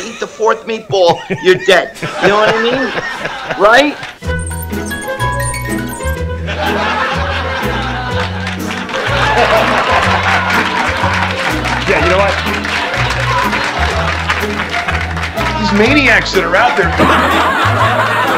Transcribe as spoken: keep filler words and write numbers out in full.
eat the fourth meatball, you're dead. You know what I mean? Right? Yeah, you know what? These maniacs that are out there.